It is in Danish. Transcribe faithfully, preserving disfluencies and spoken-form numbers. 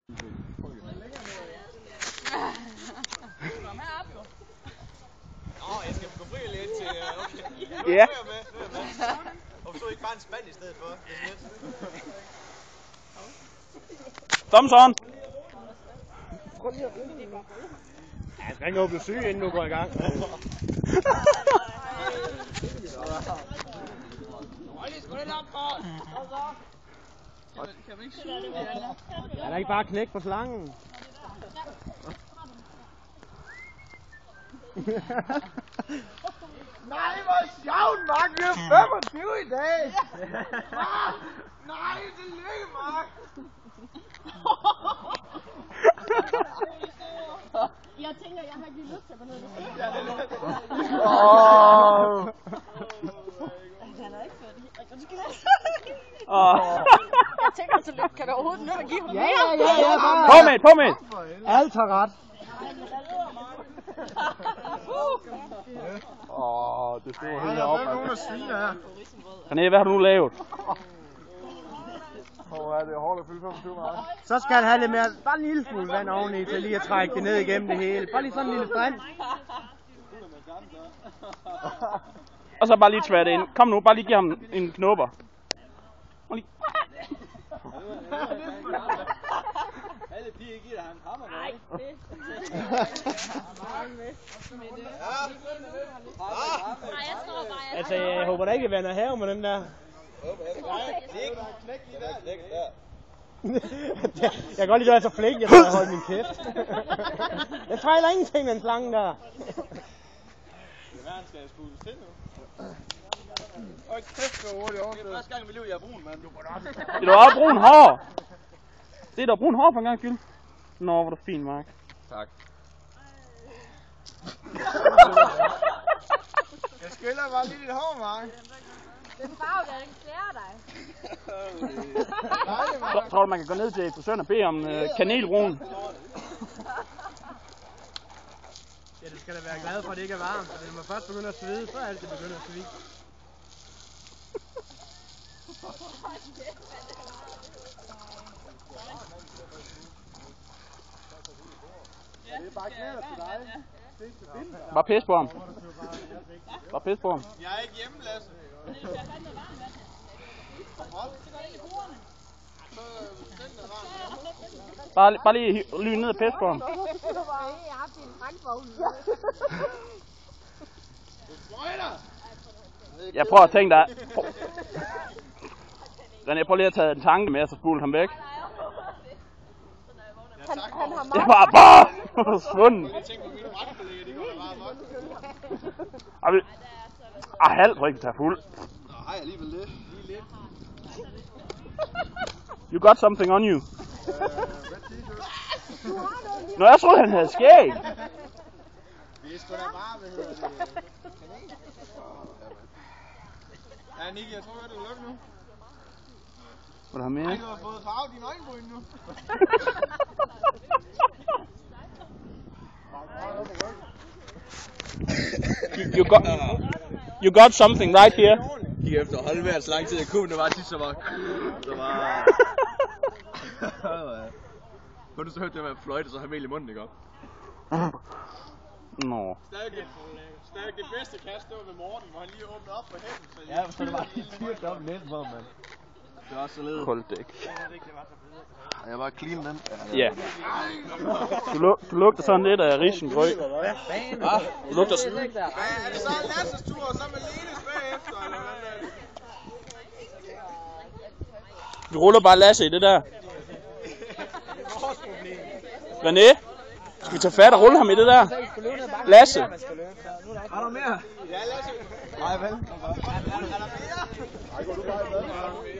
Åh, jeg skal gå fri lidt til... Okay. Ja. Hvorfor så ikke bare en spand i stedet for? Thomson! Ja, jeg skal ikke åbne syge, inden du går i gang. Er der ikke bare knæk på slangen? Nej, hvor sjovt, Mark! Vi er femogtyve i dag! Ah, nej, tillykke, Mark! Jeg tænker, jeg har ikke lige lyst til at gå ned i det. Åh! Han er ikke færdig. Du skal Jeg tænker, tillykke. Kan du overhovedet nå at give ham Ja, ja, ja, ja, bare... På med, på med! Alt har ret. Åh, det står helt op. Der er nogen, der sviner her. René, hvad har du nu lavet? Hvor er det hårdt at fylde femogtyve med? Så skal han have lidt mere, bare en lille smule vand oveni til lige at trække det ned igennem det hele. Bare lige sådan en lille strand. Og så bare lige tvære det ind. Kom nu, bare lige giv ham en knupper. Bare lige. Alle piger giver dig en hammer. Nej, det Nej, jeg står bare. Altså, jeg håber da ikke, at vand er her med den der. Jeg kan godt lide, at du er så flink, jeg skal holde min kæft. Jeg fejler ingenting med en slange der. Hvad skal jeg spule til nu? Åh, kæft, hvor hurtigt over. Det er første gang i mit liv, jeg er brun, mand. Det er også brun hår. Det er da brun hår for en gang skyld. Nå, hvor er det fint, Mark. Tak. Jeg skylder bare lige dit hår, Mark. Den farve, der ikke klæder dig. Så tror du, man kan gå ned til frisøren og bede om øh, kanelbrun? Ja, du skal da være glad for, at det ikke er varmt. For når man først begynder at svede, så er alt det begynder at svide. Det er bare knæder til dig. Bare pis på ham. Bare pis på ham. Jeg er ikke hjemme, Lasse. Bare, bare lige lyne ned og pis på ham. Jeg har haft en frankvogn. Jeg prøver at tænke dig. Prøv. René, prøv lige at tage en tanke med, og så spule ham væk. Han, han har Det var bare forsvundet. Jeg tænker på mine retkolleger, det går da bare godt. Ej, vi... Ej, halv tror jeg ikke, tage fuld. Nej, alligevel det. Lige lidt. You got something on you. Nå, jeg troede, han havde skæg. Det er sgu da bare, hvad hedder det? Ja, Nicky, jeg tror, at det er lukket nu. Hvad har mere? Ej, du har fået farvet dine øjenbryn nu. You, you got, you got something right here. Gik efter at holde vejret så lang tid jeg kunne, det var sidst, så var... Så var... Men du så hørte det med at fløjte, så har mel i munden, ikke op? Nå. Stadig, stadig det bedste kast, det var med Morten, hvor han lige åbnede op for hænden. Så Ja, så det var helt dyrt op net på, mand. det var også så ledet. Koldæk. Jeg var clean den. Ja. Du, lug, du lugter sådan lidt af risengrød. Hvad? Du lugter sådan. Er det så Lasses tur, og så med Lenes bagefter, eller hvad er det? Vi ruller bare Lasse i det der. René, skal vi tage fat og rulle ham i det der? Lasse. Har du mere? Ja, Lasse. Nej, vel. Er der mere? Nej, går du bare i bad?